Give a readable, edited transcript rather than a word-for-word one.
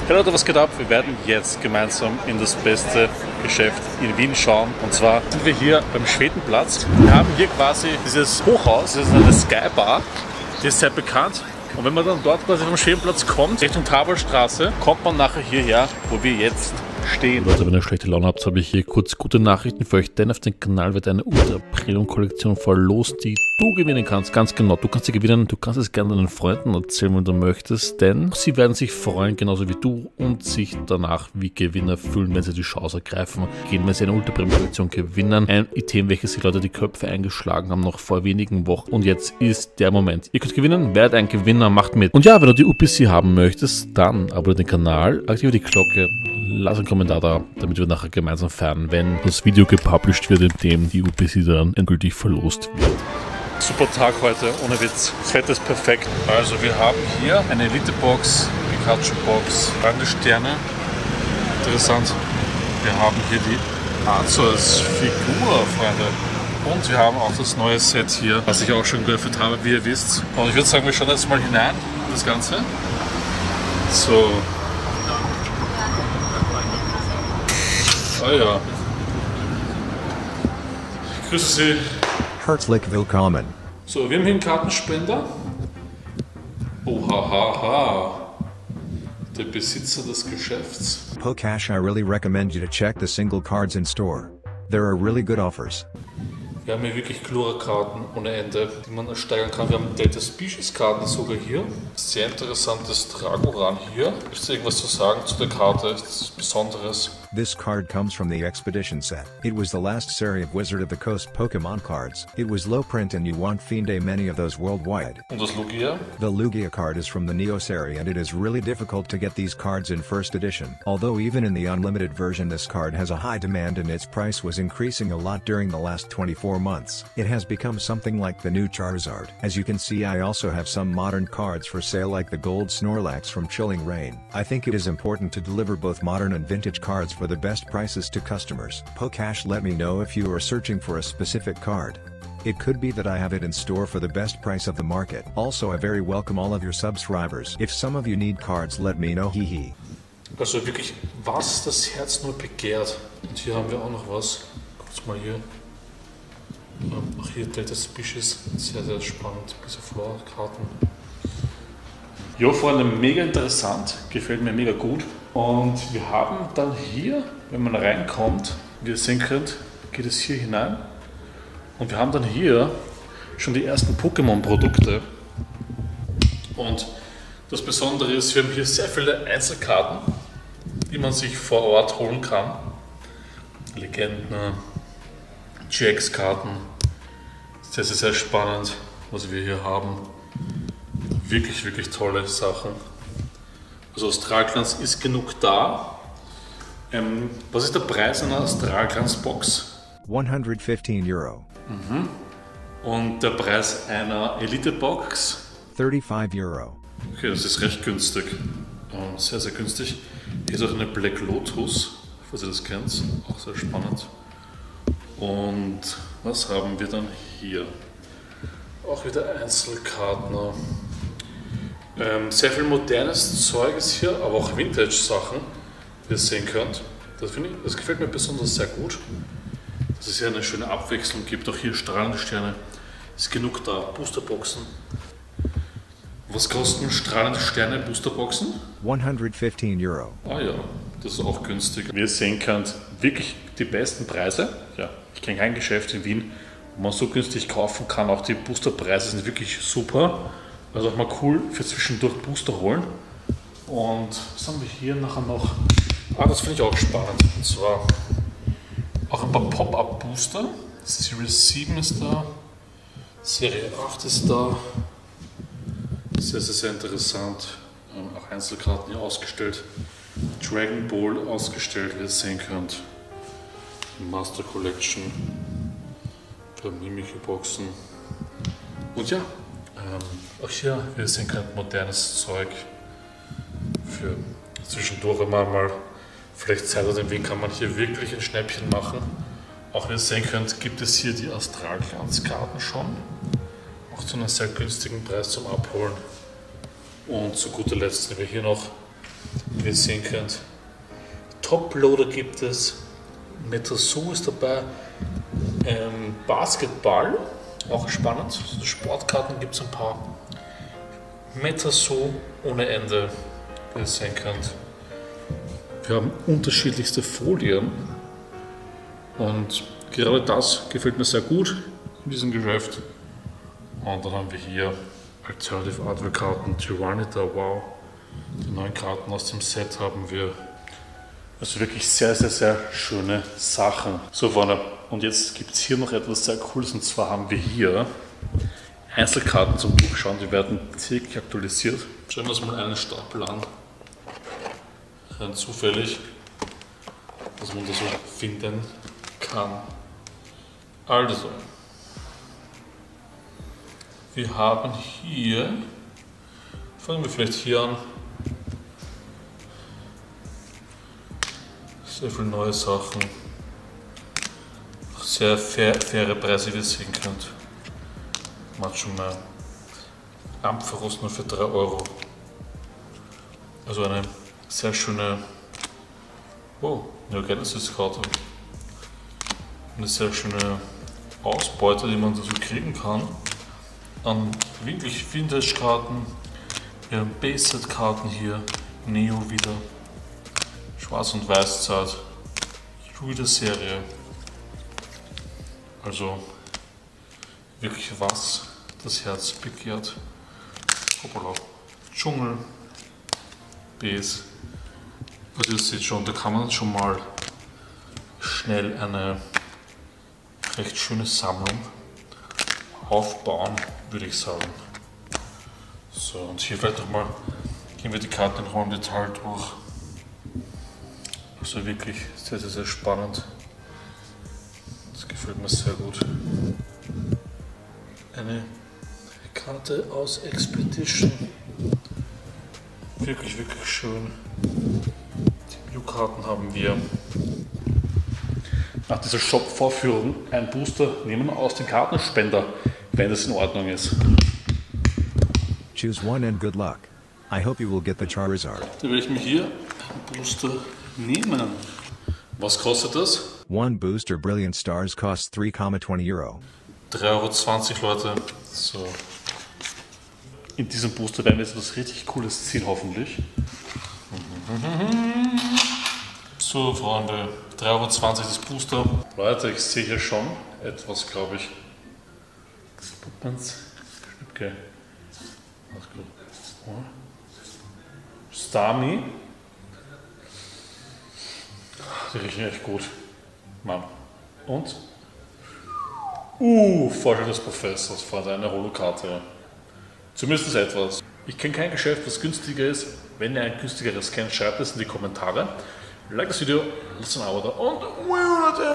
Hey Leute, was geht ab? Wir werden jetzt gemeinsam in das beste Geschäft in Wien schauen. Und zwar sind wir hier beim Schwedenplatz. Wir haben hier quasi dieses Hochhaus, das ist eine Sky Bar, die ist sehr bekannt. Und wenn man dann dort quasi vom Schwedenplatz kommt, Richtung Taborstraße, kommt man nachher hierher, wo wir jetzt stehen. Leute, wenn ihr schlechte Laune habt, habe ich hier kurz gute Nachrichten für euch, denn auf dem Kanal wird eine Ultra-Premium-Kollektion verlost, die du gewinnen kannst. Ganz genau, du kannst sie gewinnen, du kannst es gerne deinen Freunden erzählen, wenn du möchtest, denn sie werden sich freuen, genauso wie du, und sich danach wie Gewinner fühlen, wenn sie die Chance ergreifen, wenn sie eine Ultra-Premium-Kollektion gewinnen. Ein Item, welches die Leute die Köpfe eingeschlagen haben, noch vor wenigen Wochen, und jetzt ist der Moment. Ihr könnt gewinnen, werdet ein Gewinner, macht mit. Und ja, wenn du die UPC haben möchtest, dann abonniere den Kanal, aktiviere die Glocke, lass einen Kommentar da, damit wir nachher gemeinsam feiern, wenn das Video gepublished wird, in dem die UPC dann endgültig verlost wird. Super Tag heute, ohne Witz. Das Wetter ist perfekt. Also wir haben hier eine Elite-Box, Pikachu-Box, brandende Sterne. Interessant. Wir haben hier die Azo als Figur, Freunde. Und wir haben auch das neue Set hier, was ich auch schon geöffnet habe, wie ihr wisst. Und ich würde sagen, wir schauen jetzt mal hinein in das Ganze. So. Ah ja. Ich grüße Sie. Herzlich willkommen. So, wir haben hier einen Kartenspender. Ohahaha. Der Besitzer des Geschäfts. Pokash, I really recommend you to check the single cards in store. There are really good offers. Wir haben hier wirklich Klura-Karten ohne Ende, die man ersteigern kann. Wir haben Data Species-Karten sogar hier. Sehr interessantes Dragoran hier. Ist irgendwas zu sagen zu der Karte? Ist das Besonderes? This card comes from the Expedition set. It was the last series of Wizard of the Coast Pokemon cards. It was low print and you won't find many of those worldwide. Und das Lugia? The Lugia card is from the Neo series and it is really difficult to get these cards in first edition. Although even in the unlimited version this card has a high demand and its price was increasing a lot during the last 24 months. It has become something like the new Charizard. As you can see, I also have some modern cards for sale like the Gold Snorlax from Chilling Reign. I think it is important to deliver both modern and vintage cards for the best prices to customers. Pokash, let me know if you are searching for a specific card. It could be that I have it in store for the best price of the market. Also, I very welcome all of your subscribers. If some of you need cards, let me know, hihi. Also wirklich, was das Herz nur begehrt. Und hier haben wir auch noch was. Kurz mal hier. Auch hier Data Species, sehr, sehr spannend, diese Flora-Karten. Jo, Freunde, mega interessant, gefällt mir mega gut. Und wir haben dann hier, wenn man reinkommt, wie ihr sehen könnt, geht es hier hinein. Und wir haben dann hier schon die ersten Pokémon-Produkte. Und das Besondere ist, wir haben hier sehr viele Einzelkarten, die man sich vor Ort holen kann. Legenden, GX-Karten. Sehr, sehr, sehr spannend, was wir hier haben. Wirklich, wirklich tolle Sachen. Also Astralglanz ist genug da. Was ist der Preis einer Astralglanz-Box? 115 Euro. Und der Preis einer Elite-Box? 35 Euro. Okay, das ist recht günstig. Sehr, sehr günstig. Hier ist auch eine Black Lotus, falls ihr das kennt. Auch sehr spannend. Und was haben wir dann hier? Auch wieder Einzelkarten. Sehr viel modernes Zeug ist hier, aber auch Vintage-Sachen, wie ihr sehen könnt. Das gefällt mir besonders sehr gut. Dass es hier eine schöne Abwechslung gibt. Auch hier strahlende Sterne. Ist genug da. Boosterboxen. Was kosten strahlende Sterne Boosterboxen? 115 Euro. Ah ja, das ist auch günstig. Wie ihr sehen könnt, wirklich die besten Preise. Ja, ich kenne kein Geschäft in Wien, wo man so günstig kaufen kann. Auch die Boosterpreise sind wirklich super. Also auch mal cool für zwischendurch Booster holen. Und was haben wir hier nachher noch? Ah, das finde ich auch spannend. Und zwar auch ein paar Pop-Up-Booster. Series 7 ist da. Serie 8 ist da. Sehr, sehr, sehr interessant. Auch Einzelkarten hier ausgestellt. Dragon Ball ausgestellt, wie ihr sehen könnt. Master Collection. Für Mimikyu-Boxen. Und ja, auch hier, wie ihr sehen könnt, modernes Zeug. Für zwischendurch mal vielleicht Zeit oder den Weg kann man hier wirklich ein Schnäppchen machen. Auch wie ihr sehen könnt, gibt es hier die Astralglanz-Karten schon. Auch zu einem sehr günstigen Preis zum Abholen. Und zu guter Letzt sehen wir hier noch wie ihr sehen könnt. Toploader gibt es, Metasou ist dabei, Basketball, auch spannend, also Sportkarten gibt es ein paar, Metasou ohne Ende, wie ihr sehen könnt. Wir haben unterschiedlichste Folien und gerade das gefällt mir sehr gut in diesem Geschäft. Und dann haben wir hier Alternative Artwork Karten, Tyranitar, wow. Die neuen Karten aus dem Set haben wir. Also wirklich sehr, sehr, sehr schöne Sachen. So Freunde, und jetzt gibt es hier noch etwas sehr Cooles, und zwar haben wir hier Einzelkarten zum Durchschauen, die werden täglich aktualisiert. Schauen wir uns mal einen Stapel an. Rein zufällig, dass man das so finden kann. Also, wir haben hier, fangen wir vielleicht hier an, sehr viele neue Sachen, sehr faire Preise, wie ihr sehen könnt. Macho Man, Ampharos nur für 3 Euro. Also eine sehr schöne Neo Genesis Karte. Eine sehr schöne Ausbeute, die man dazu kriegen kann. An wirklich Vintage-Karten. Wir haben Base-Set-Karten hier. Neo wieder. Schwarz- und Weiß-Zeit. Yu-Gi-Oh! Also wirklich was das Herz begehrt. Hoppala. Dschungel. Base. Also ihr seht schon, da kann man schon mal schnell eine recht schöne Sammlung aufbauen, würde ich sagen. So, und hier vielleicht nochmal gehen wir die Karten noch mal im Detail durch. Also wirklich sehr, sehr, sehr spannend. Das gefällt mir sehr gut. Eine Karte aus Expedition. Wirklich, wirklich schön. Die Mew-Karten haben wir. Nach dieser Shop-Vorführung ein Booster nehmen aus dem Kartenspender, wenn das in Ordnung ist. Choose one and good luck. I hope you will get the Charizard. Da werde ich mir hier einen Booster nehmen. Was kostet das? One booster Brilliant Stars costs 3,20 Euro. 3,20 Euro, Leute. So. In diesem Booster werden wir jetzt was richtig Cooles ziehen, hoffentlich. So, Freunde, 3,20 Euro das Booster. Leute, ich sehe hier schon etwas, glaube ich. Okay. Starmie. Die riechen echt gut. Mann. Und? Vorschlag des Professors, Freunde, eine Holokarte. Zumindest etwas. Ich kenne kein Geschäft, das günstiger ist. Wenn ihr ein günstigeres kennt, schreibt es in die Kommentare. Like das Video, lasst ein Abo da und Leute!